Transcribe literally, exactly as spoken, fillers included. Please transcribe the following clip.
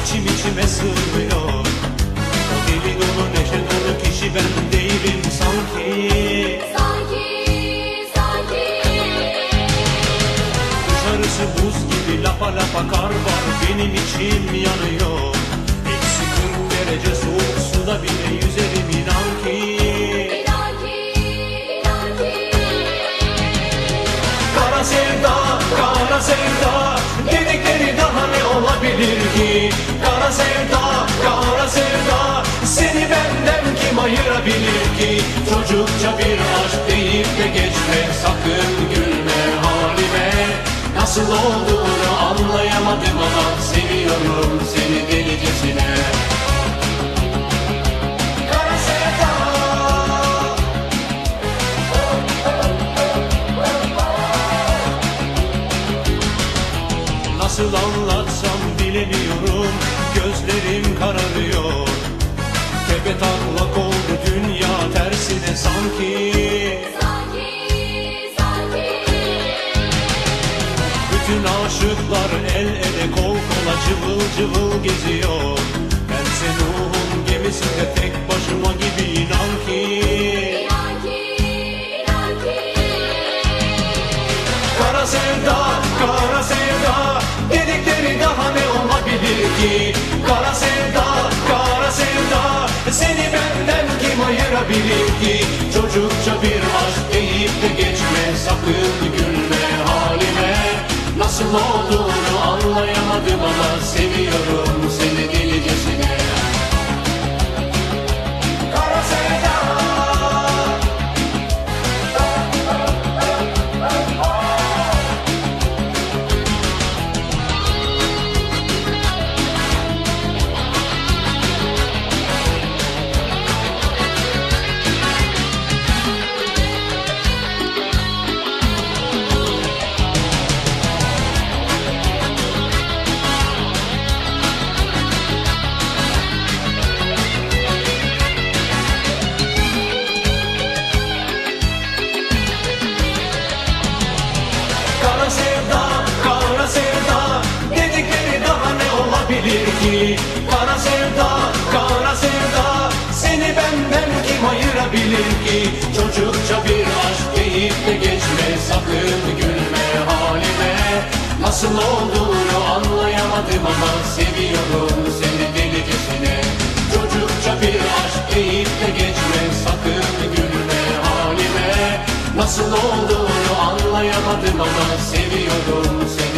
içim içime sığmıyor. O deli dolu neşe dolu kişi ben değilim sanki. Sanki, sanki. Dışarısı buz gibi lapa lapa kar var, benim içim yanıyor. Eksi kırk derece soğuk suda bile yüzerim inan ki. İnan ki, inan ki. Kara sevda, kara sevda dedikleri daha ne olabilir ki? Kara sevda, kara sevda seni benden kim ayırabilir ki? Çocukça bir aşk deyip de geçme, sakın gülme halime. Nasıl olduğunu anlayamadım ama seviyorum seni delicesine. Kara sevda. Nasıl anlatsam bilemiyorum, gözlerim kararıyor. Tepe taklak oldu dünya tersine sanki. Sanki, sanki. Bütün aşıklar el ele kol kola cıvıl cıvıl geziyor. Bense Nuh'un gemisinde tek başıma gibi inan ki. İnan ki, inan ki. Kara sevda, kara sevda dedikleri daha ne olabilir ki? Kara sevda, kara sevda seni benden kim ayırabilir ki? Çocukça bir aşk deyip de geçme, sakın gülme halime. Nasıl olduğunu anlayamadım ama seviyorum seni delicesine. Kara sevda. Kara sevda, kara sevda dedikleri daha ne olabilir ki? Kara sevda, kara sevda seni benden kim ayırabilir ki? Çocukça bir aşk deyip de geçme, sakın gülme halime. Nasıl olduğunu anlayamadım ama seviyorum seni delicesine. Çocukça bir aşk deyip de geçme, sakın gülme halime. Nasıl olduğunu anlayamadım ama seviyorum seni.